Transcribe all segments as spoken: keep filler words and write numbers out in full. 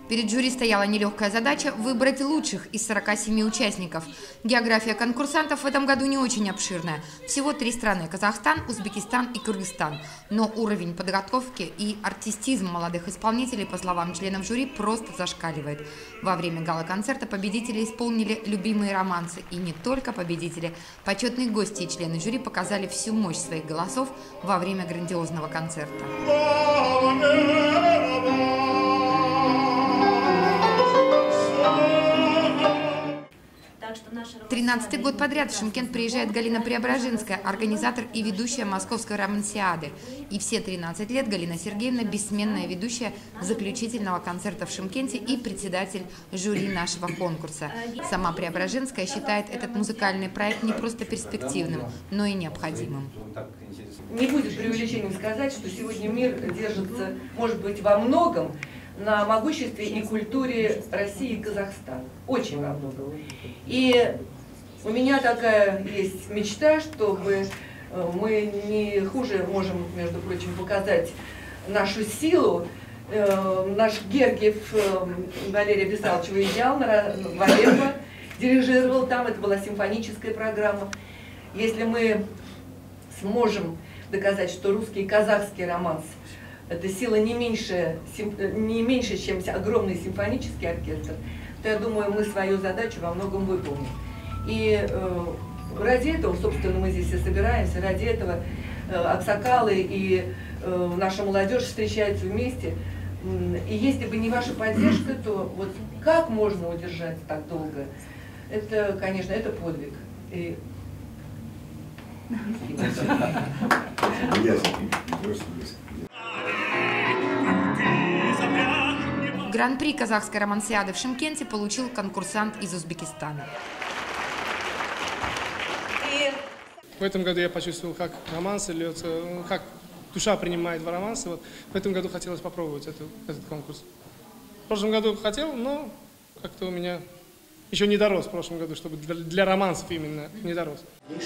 Перед жюри стояла нелегкая задача выбрать лучших из сорока семи участников. География конкурсантов в этом году не очень обширная. Всего три страны – Казахстан, Узбекистан и Кыргызстан. Но уровень подготовки и артистизм молодых исполнителей, по словам членов жюри, просто зашкаливает. Во время гала-концерта победители исполнили любимые романсы. И не только победители. Почетные гости и члены жюри показали всю мощь своих голосов во время грандиозного концерта. тринадцатый год подряд в Шымкент приезжает Галина Преображенская, организатор и ведущая Московской романсиады. И все тринадцать лет Галина Сергеевна – бессменная ведущая заключительного концерта в Шымкенте и председатель жюри нашего конкурса. Сама Преображенская считает этот музыкальный проект не просто перспективным, но и необходимым. Не будет преувеличением сказать, что сегодня мир держится, может быть, во многом на могуществе и культуре России и Казахстана. Очень во многом. И у меня такая есть мечта, чтобы мы не хуже можем, между прочим, показать нашу силу. Наш Гергиев Валерий Бесалчева «Идеал» Валерьева дирижировал там, это была симфоническая программа. Если мы сможем доказать, что русский и казахский романс – это сила не меньше, не меньше, чем огромный симфонический оркестр, то я думаю, мы свою задачу во многом выполним. И э, ради этого, собственно, мы здесь и собираемся, ради этого э, аксакалы и э, наша молодежь встречаются вместе. И если бы не ваша поддержка, то вот как можно удержать так долго? Это, конечно, это подвиг. И... Гран-при казахской романсиады в Шымкенте получил конкурсант из Узбекистана. В этом году я почувствовал, как романсы льется, как душа принимает в романсы. Вот в этом году хотелось попробовать это, этот конкурс. В прошлом году хотел, но как-то у меня еще не дорос в прошлом году, чтобы для, для романсов именно не дорос.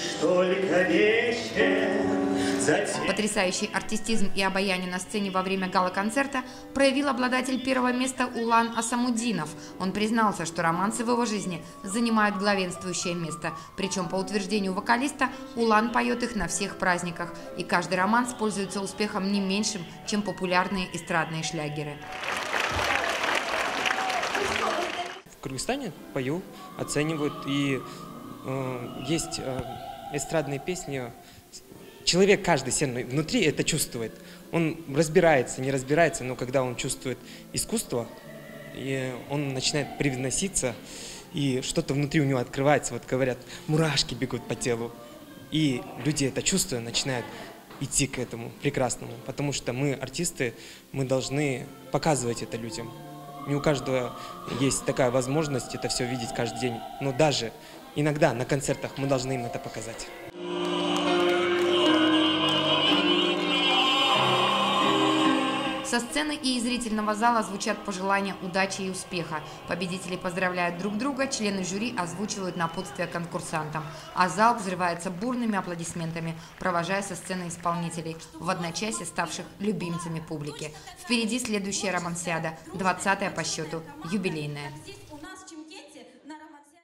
Потрясающий артистизм и обаяние на сцене во время гала-концерта проявил обладатель первого места Улан Асамудинов. Он признался, что романсы в его жизни занимают главенствующее место. Причем, по утверждению вокалиста, Улан поет их на всех праздниках. И каждый романс пользуется успехом не меньшим, чем популярные эстрадные шлягеры. В Кыргызстане пою, оценивают. И э, есть э, эстрадные песни. Человек каждый себе внутри это чувствует. Он разбирается, не разбирается, но когда он чувствует искусство, и он начинает привноситься, и что-то внутри у него открывается. Вот говорят, мурашки бегут по телу. И люди это чувствуя, начинают идти к этому прекрасному. Потому что мы, артисты, мы должны показывать это людям. Не у каждого есть такая возможность это все видеть каждый день. Но даже иногда на концертах мы должны им это показать. Со сцены и из зрительного зала звучат пожелания удачи и успеха. Победители поздравляют друг друга, члены жюри озвучивают напутствия конкурсантам. А зал взрывается бурными аплодисментами, провожая со сцены исполнителей, в одночасье ставших любимцами публики. Впереди следующая романсиада, двадцатая по счету, юбилейная.